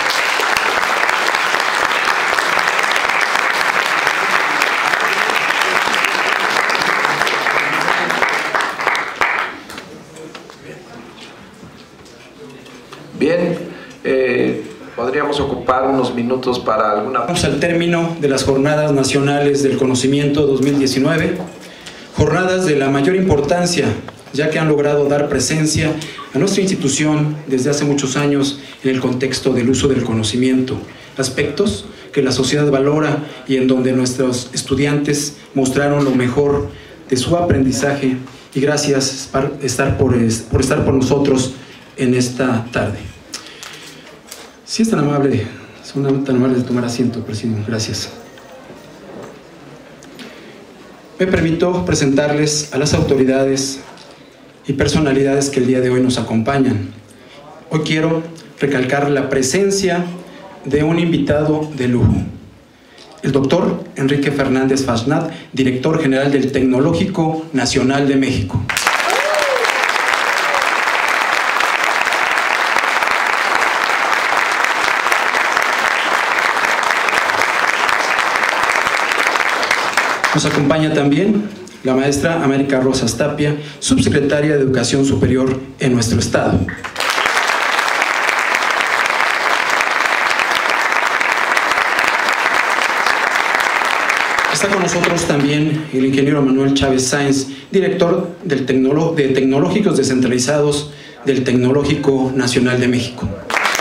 Bien, podríamos ocupar unos minutos para alguna... Vamos al término de las Jornadas Nacionales del Conocimiento 2019, jornadas de la mayor importancia, ya que han logrado dar presencia a nuestra institución desde hace muchos años en el contexto del uso del conocimiento, aspectos que la sociedad valora y en donde nuestros estudiantes mostraron lo mejor de su aprendizaje y gracias por estar por nosotros en esta tarde. Si es tan amable, son tan amables de tomar asiento, Presidium. Gracias. Me permito presentarles a las autoridades y personalidades que el día de hoy nos acompañan. Hoy quiero recalcar la presencia de un invitado de lujo, el doctor Enrique Fernández Fasnat, director general del Tecnológico Nacional de México. Nos acompaña también la maestra América Rosas Tapia, subsecretaria de Educación Superior en nuestro estado. Está con nosotros también el ingeniero Manuel Chávez Sáenz, director de Tecnológicos Descentralizados del Tecnológico Nacional de México.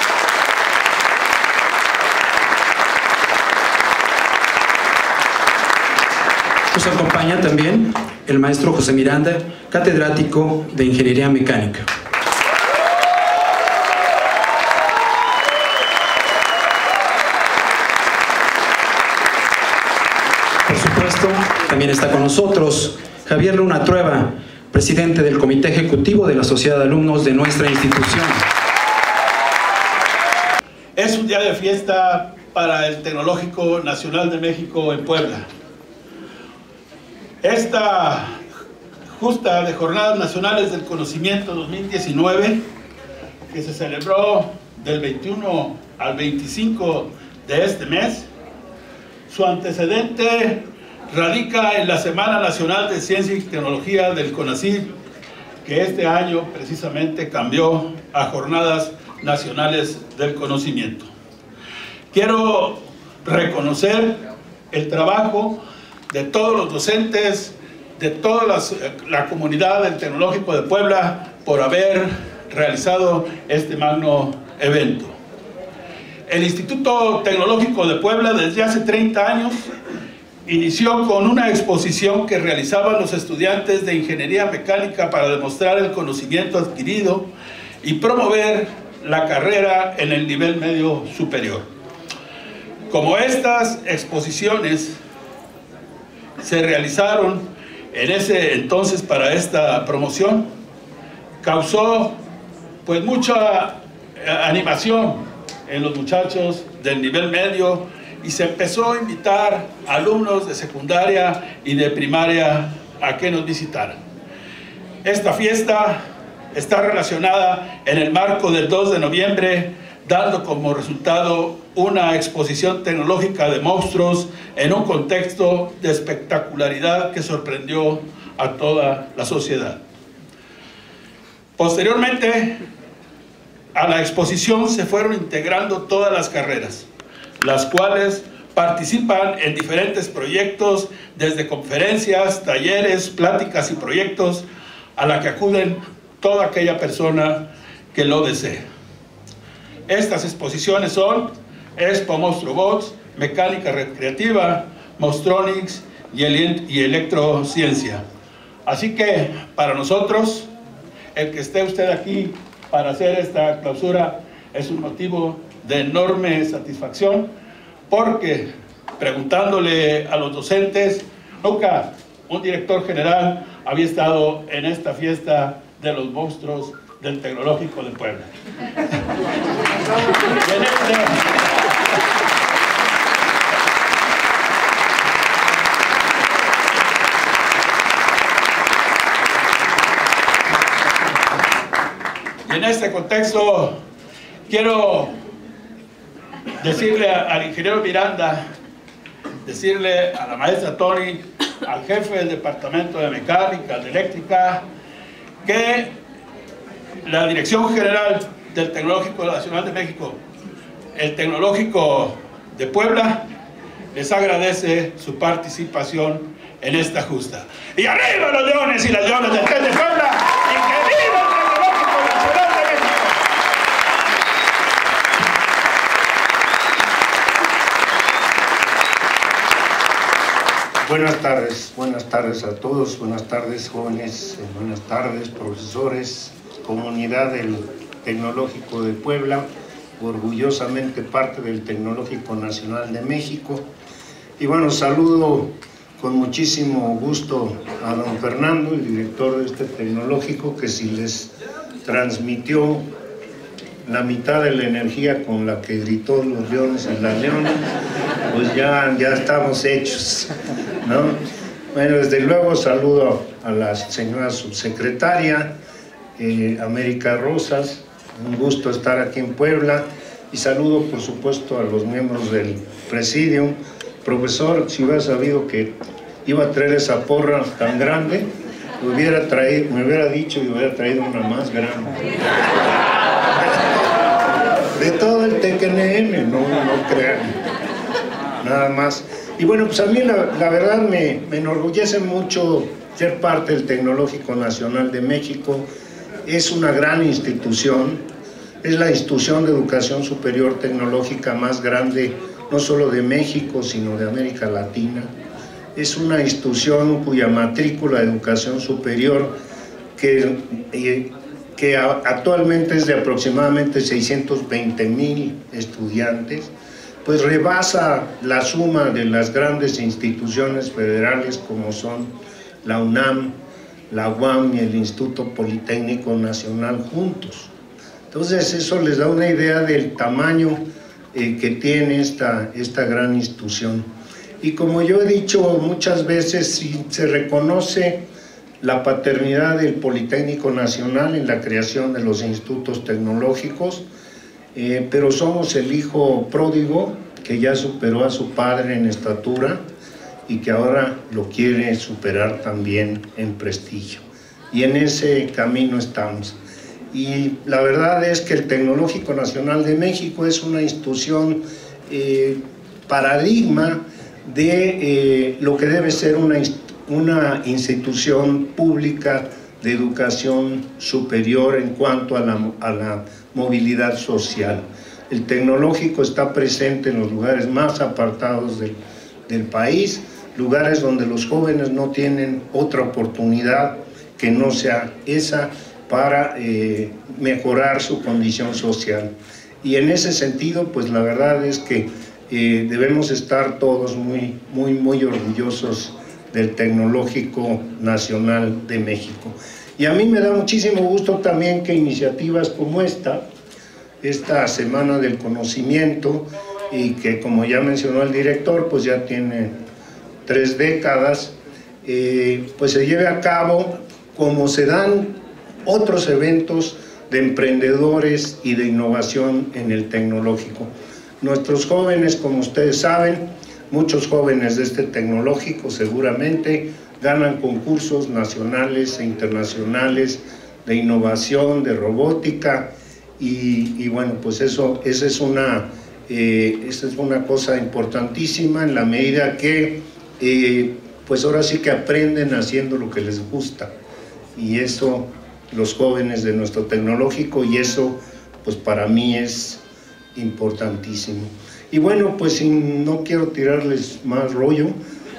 Nos acompaña también el maestro José Miranda, catedrático de Ingeniería Mecánica. Por supuesto, también está con nosotros Javier Luna Trueba, presidente del Comité Ejecutivo de la Sociedad de Alumnos de nuestra institución. Es un día de fiesta para el Tecnológico Nacional de México en Puebla. Esta justa de Jornadas Nacionales del Conocimiento 2019, que se celebró del 21 al 25 de este mes, su antecedente radica en la Semana Nacional de Ciencia y Tecnología del CONACYT, que este año precisamente cambió a Jornadas Nacionales del Conocimiento. Quiero reconocer el trabajo de todos los docentes, de toda la comunidad del Tecnológico de Puebla por haber realizado este magno evento. El Instituto Tecnológico de Puebla desde hace 30 años inició con una exposición que realizaban los estudiantes de Ingeniería Mecánica para demostrar el conocimiento adquirido y promover la carrera en el nivel medio superior. Como estas exposiciones se realizaron en ese entonces para esta promoción, causó pues mucha animación en los muchachos del nivel medio y se empezó a invitar a alumnos de secundaria y de primaria a que nos visitaran. Esta fiesta está relacionada en el marco del 2 de noviembre, dando como resultado una exposición tecnológica de monstruos en un contexto de espectacularidad que sorprendió a toda la sociedad. Posteriormente a la exposición se fueron integrando todas las carreras, las cuales participan en diferentes proyectos, desde conferencias, talleres, pláticas y proyectos a la que acuden toda aquella persona que lo desee. Estas exposiciones son Expo Monstruobots, Mecánica Recreativa, Monstronics y Electrociencia. Así que para nosotros, el que esté usted aquí para hacer esta clausura es un motivo de enorme satisfacción, porque preguntándole a los docentes, nunca un director general había estado en esta fiesta de los monstruos del Tecnológico de Puebla. Y en este contexto quiero decirle al ingeniero Miranda, decirle a la maestra Tony, al jefe del departamento de mecánica, de eléctrica, que la Dirección General del Tecnológico Nacional de México, el Tecnológico de Puebla, les agradece su participación en esta justa. ¡Y arriba los leones y las leonas del TEC de Puebla! ¡Y que viva el Tecnológico Nacional de México! Buenas tardes a todos, buenas tardes jóvenes, buenas tardes profesores, comunidad del Tecnológico de Puebla, orgullosamente parte del Tecnológico Nacional de México. Y bueno, saludo con muchísimo gusto a don Fernando, el director de este tecnológico, que si les transmitió la mitad de la energía con la que gritó los leones y las leonas, pues ya estamos hechos, ¿no? Bueno, desde luego saludo a la señora subsecretaria, América Rosas, un gusto estar aquí en Puebla, y saludo por supuesto a los miembros del Presidium. Profesor, si hubiera sabido que iba a traer esa porra tan grande, me hubiera dicho y hubiera traído una más grande. De todo el TQNM, no crean, nada más. Y bueno, pues a mí la verdad me enorgullece mucho ser parte del Tecnológico Nacional de México. Es una gran institución, es la institución de educación superior tecnológica más grande, no solo de México, sino de América Latina. Es una institución cuya matrícula de educación superior que actualmente es de aproximadamente 620,000 estudiantes, pues rebasa la suma de las grandes instituciones federales como son la UNAM, la UAM y el Instituto Politécnico Nacional juntos. Entonces eso les da una idea del tamaño que tiene esta gran institución. Y como yo he dicho muchas veces, si se reconoce la paternidad del Politécnico Nacional en la creación de los institutos tecnológicos, pero somos el hijo pródigo que ya superó a su padre en estatura y que ahora lo quiere superar también en prestigio. Y en ese camino estamos. Y la verdad es que el Tecnológico Nacional de México es una institución paradigma de lo que debe ser una institución pública de educación superior en cuanto a la movilidad social. El tecnológico está presente en los lugares más apartados del país, lugares donde los jóvenes no tienen otra oportunidad que no sea esa para mejorar su condición social. Y en ese sentido, pues la verdad es que debemos estar todos muy orgullosos del Tecnológico Nacional de México. Y a mí me da muchísimo gusto también que iniciativas como esta Semana del Conocimiento, y que como ya mencionó el director, pues ya tiene 3 décadas, pues se lleve a cabo como se dan otros eventos de emprendedores y de innovación en el tecnológico. Nuestros jóvenes, como ustedes saben, muchos jóvenes de este tecnológico seguramente ganan concursos nacionales e internacionales de innovación, de robótica, y bueno, pues esa es una cosa importantísima en la medida que pues ahora sí que aprenden haciendo lo que les gusta, y eso los jóvenes de nuestro tecnológico, y eso pues para mí es importantísimo. Y bueno, pues no quiero tirarles más rollo,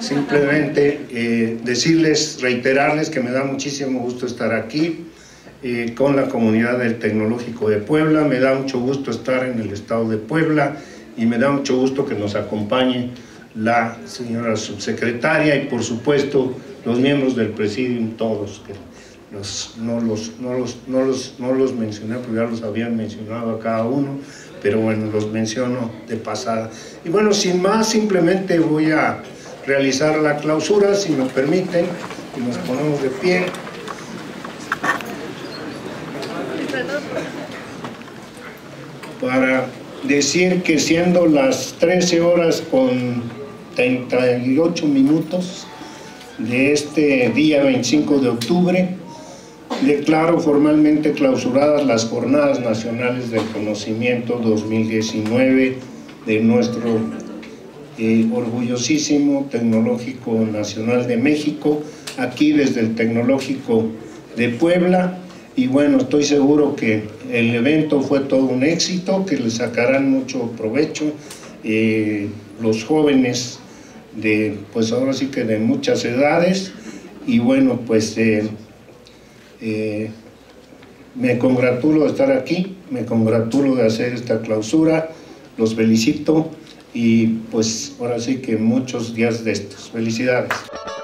simplemente reiterarles que me da muchísimo gusto estar aquí con la comunidad del Tecnológico de Puebla. Me da mucho gusto estar en el estado de Puebla, y me da mucho gusto que nos acompañe la señora subsecretaria y por supuesto los miembros del Presidium, todos, que no los mencioné porque ya los habían mencionado a cada uno, pero bueno, los menciono de pasada. Y bueno, sin más, simplemente voy a realizar la clausura, si me permiten, y nos ponemos de pie. Para decir que siendo las 13 horas con 38 minutos de este día 25 de octubre, declaro formalmente clausuradas las Jornadas Nacionales del Conocimiento 2019 de nuestro orgullosísimo Tecnológico Nacional de México, aquí desde el Tecnológico de Puebla. Y bueno, estoy seguro que el evento fue todo un éxito, que le sacarán mucho provecho los jóvenes pues ahora sí que de muchas edades, y bueno, pues me congratulo de estar aquí, me congratulo de hacer esta clausura, los felicito y pues ahora sí que muchos días de estos. Felicidades.